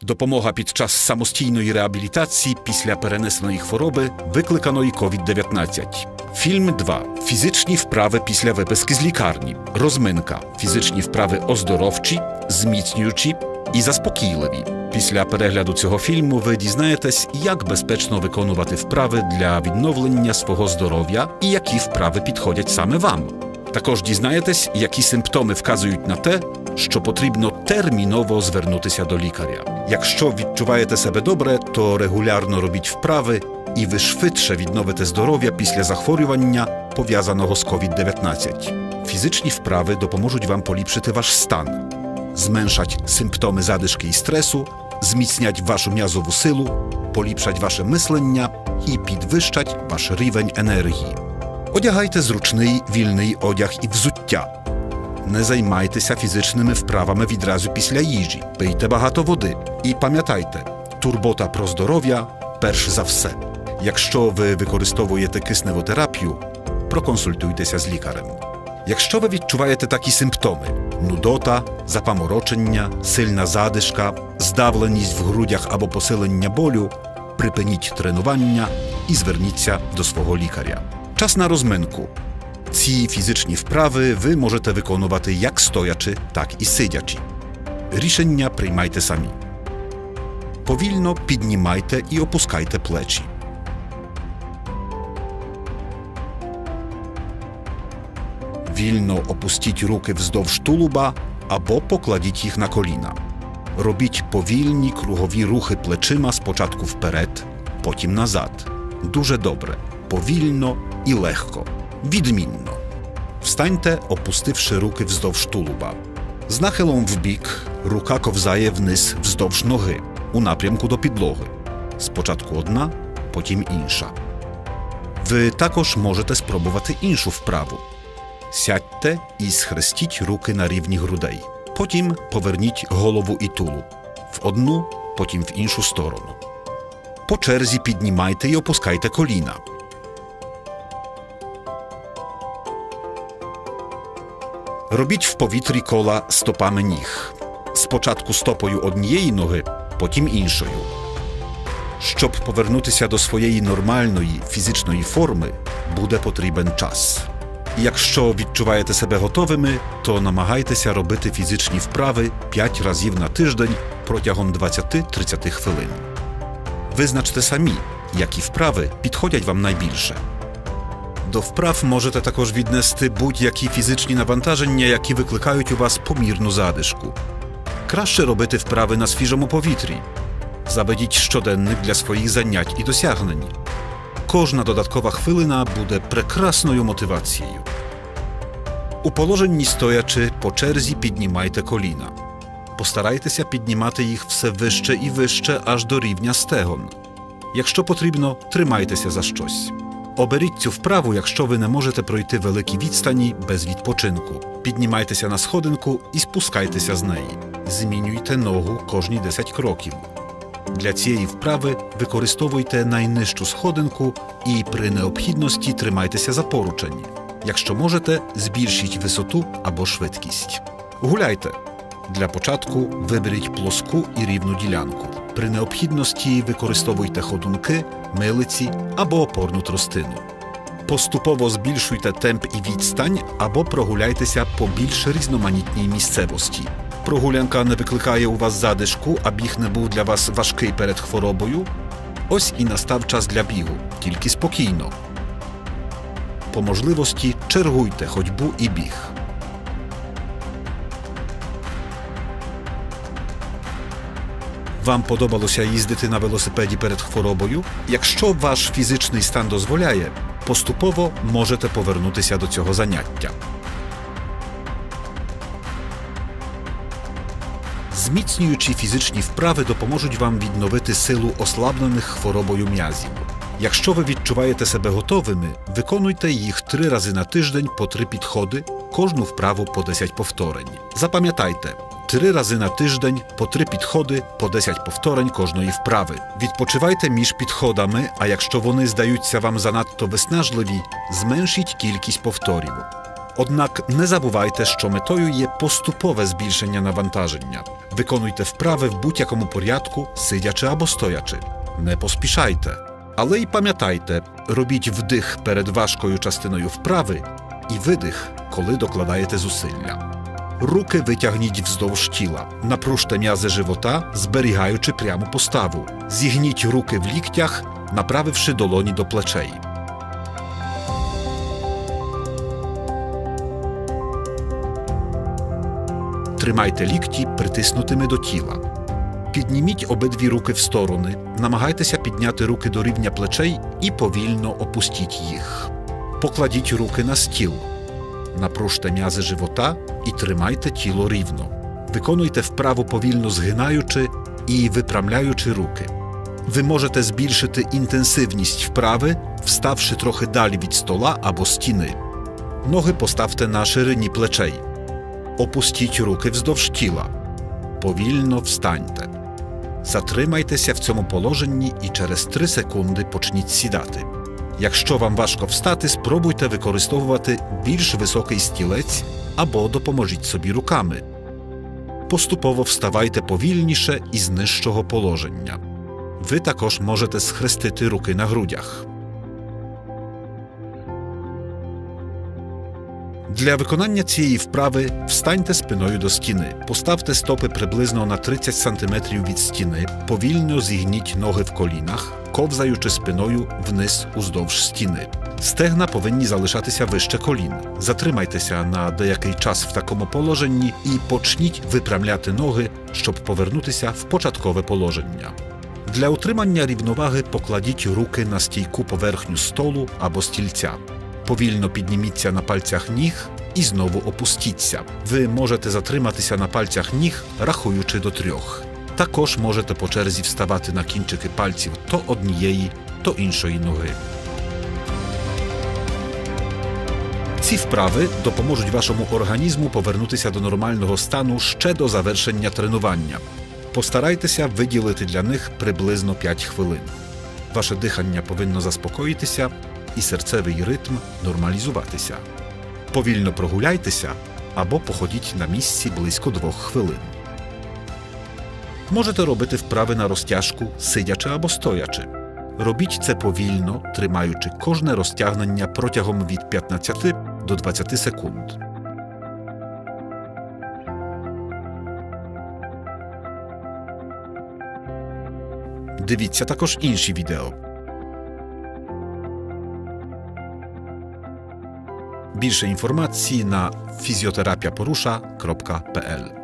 Допомога під час самостійної реабілітації після перенесеної хвороби, викликаної COVID-19. Фільм 2. Фізичні вправи після виписки з лікарні. Розминка. Фізичні вправи оздоровчі, зміцнюючі і заспокійливі. Після перегляду цього фільму ви дізнаєтесь, як безпечно виконувати вправи для відновлення свого здоров'я і які вправи підходять саме вам. Також дізнаєтесь, які симптоми вказують на те, що потрібно терміново звернутися до лікаря. Якщо відчуваєте себе добре, то регулярно робіть вправи, і ви швидше відновите здоров'я після захворювання, пов'язаного з COVID-19. Фізичні вправи допоможуть вам поліпшити ваш стан, зменшать симптоми задишки і стресу, зміцнять вашу м'язову силу, поліпшать ваше мислення і підвищать ваш рівень енергії. Одягайте зручний, вільний одяг і взуття. Не займайтеся фізичними вправами відразу після їжі. Пийте багато води. І пам'ятайте, турбота про здоров'я – перш за все. Якщо ви використовуєте кисневу терапію, проконсультуйтеся з лікарем. Якщо ви відчуваєте такі симптоми – нудота, запаморочення, сильна задишка, здавленість в грудях або посилення болю – припиніть тренування і зверніться до свого лікаря. Час на розминку. Ці фізичні вправи ви можете виконувати як стоячи, так і сидячи. Рішення приймайте самі. Повільно піднімайте і опускайте плечі. Вільно опустіть руки вздовж тулуба або покладіть їх на коліна. Робіть повільні кругові рухи плечима спочатку вперед, потім назад. Дуже добре. Повільно і легко. Відмінно. Встаньте, опустивши руки вздовж тулуба. З нахилом вбік рука ковзає вниз вздовж ноги, у напрямку до підлоги. Спочатку одна, потім інша. Ви також можете спробувати іншу вправу. Сядьте і схрестіть руки на рівні грудей. Потім поверніть голову і тулуб. В одну, потім в іншу сторону. По черзі піднімайте і опускайте коліна. Робіть в повітрі кола стопами ніг. Спочатку стопою однієї ноги, потім іншою. Щоб повернутися до своєї нормальної фізичної форми, буде потрібен час. Якщо відчуваєте себе готовими, то намагайтеся робити фізичні вправи 5 разів на тиждень протягом 20-30 хвилин. Визначте самі, які вправи підходять вам найбільше. До вправ можете також віднести будь-які фізичні навантаження, які викликають у вас помірну задишку. Краще робити вправи на свіжому повітрі. Заведіть щоденник для своїх занять і досягнень. Кожна додаткова хвилина буде прекрасною мотивацією. У положенні стоячи по черзі піднімайте коліна. Постарайтеся піднімати їх все вище і вище, аж до рівня стегон. Якщо потрібно, тримайтеся за щось. Оберіть цю вправу, якщо ви не можете пройти великі відстані без відпочинку. Піднімайтеся на сходинку і спускайтеся з неї. Змінюйте ногу кожні 10 кроків. Для цієї вправи використовуйте найнижчу сходинку і при необхідності тримайтеся за поручень. Якщо можете, збільшіть висоту або швидкість. Гуляйте. Для початку виберіть плоску і рівну ділянку. При необхідності використовуйте ходунки, милиці або опорну тростину. Поступово збільшуйте темп і відстань або прогуляйтеся по більш різноманітній місцевості. Прогулянка не викликає у вас задишку, а біг не був для вас важкий перед хворобою? Ось і настав час для бігу, тільки спокійно. По можливості чергуйте ходьбу і біг. Вам подобалося їздити на велосипеді перед хворобою? Якщо ваш фізичний стан дозволяє, поступово можете повернутися до цього заняття. Зміцнюючі фізичні вправи допоможуть вам відновити силу ослаблених хворобою м'язів. Якщо ви відчуваєте себе готовими, виконуйте їх 3 рази на тиждень по 3 підходи, кожну вправу по 10 повторень. Запам'ятайте, 3 рази на тиждень по 3 підходи по 10 повторень кожної вправи. Відпочивайте між підходами, а якщо вони здаються вам занадто виснажливі, зменшіть кількість повторів. Однак не забувайте, що метою є поступове збільшення навантаження. Виконуйте вправи в будь-якому порядку, сидячи або стоячи. Не поспішайте. Але й пам'ятайте, робіть вдих перед важкою частиною вправи і видих, коли докладаєте зусилля. Руки витягніть вздовж тіла. Напружте м'язи живота, зберігаючи пряму поставу. Зігніть руки в ліктях, направивши долоні до плечей. Тримайте лікті притиснутими до тіла. Підніміть обидві руки в сторони, намагайтеся підняти руки до рівня плечей і повільно опустіть їх. Покладіть руки на стіл. Напружте м'язи живота і тримайте тіло рівно. Виконуйте вправу повільно згинаючи і випрямляючи руки. Ви можете збільшити інтенсивність вправи, вставши трохи далі від стола або стіни. Ноги поставте на ширині плечей. Опустіть руки вздовж тіла. Повільно встаньте. Затримайтеся в цьому положенні і через 3 секунди почніть сідати. Якщо вам важко встати, спробуйте використовувати більш високий стілець або допоможіть собі руками. Поступово вставайте повільніше із нижчого положення. Ви також можете схрестити руки на грудях. Для виконання цієї вправи встаньте спиною до стіни, поставте стопи приблизно на 30 см від стіни, повільно зігніть ноги в колінах, ковзаючи спиною вниз уздовж стіни. Стегна повинні залишатися вище колін. Затримайтеся на деякий час в такому положенні і почніть випрямляти ноги, щоб повернутися в початкове положення. Для утримання рівноваги покладіть руки на стійку поверхню столу або стільця. Повільно підніміться на пальцях ніг і знову опустіться. Ви можете затриматися на пальцях ніг, рахуючи до 3. Також можете по черзі вставати на кінчики пальців то однієї, то іншої ноги. Ці вправи допоможуть вашому організму повернутися до нормального стану ще до завершення тренування. Постарайтеся виділити для них приблизно 5 хвилин. Ваше дихання повинно заспокоїтися і серцевий ритм нормалізуватися. Повільно прогуляйтеся або походіть на місці близько 2 хвилин. Можете робити вправи на розтяжку, сидячи або стоячи. Робіть це повільно, тримаючи кожне розтягнення протягом від 15 до 20 секунд. Дивіться також інші відео. Більше інформації на fizjoterapiaporusza.pl